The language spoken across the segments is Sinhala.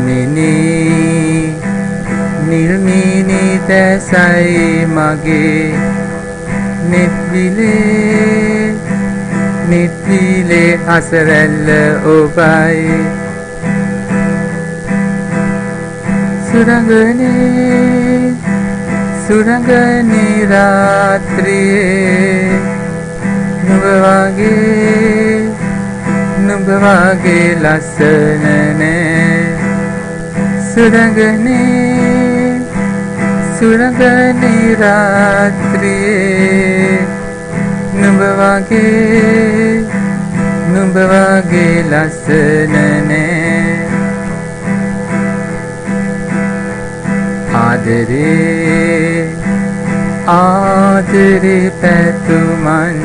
නිල්මිනි දැසයි මගේ නිත්විලේ අසරැල්ල ඔබයි සුරංගනේ රාත්‍රියේ නුඹ වගේ ලස්සන නෑ සුරංගනේ රාත්‍රියේ නුඹ වගේ ලස්සන නෑ ආදරේ පැතුමන්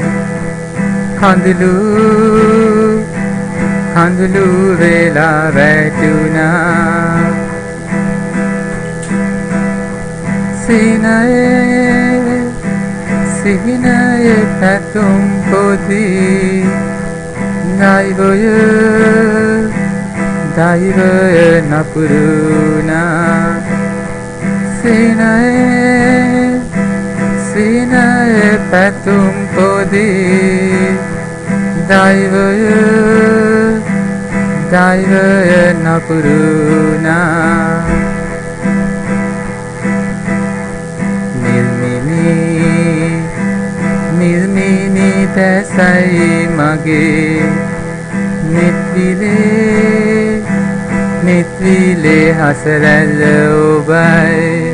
කඳුළු වෙලා වැටුණා සිහිනය පැතුම් පොදි දෛවය නපුරුණා සිහිනය පැතුම් පොදි දෛවය නපුරුණා නිල්මිනි දැසයි මගේ නිත්විලේ හසරැල්ල ඔබයි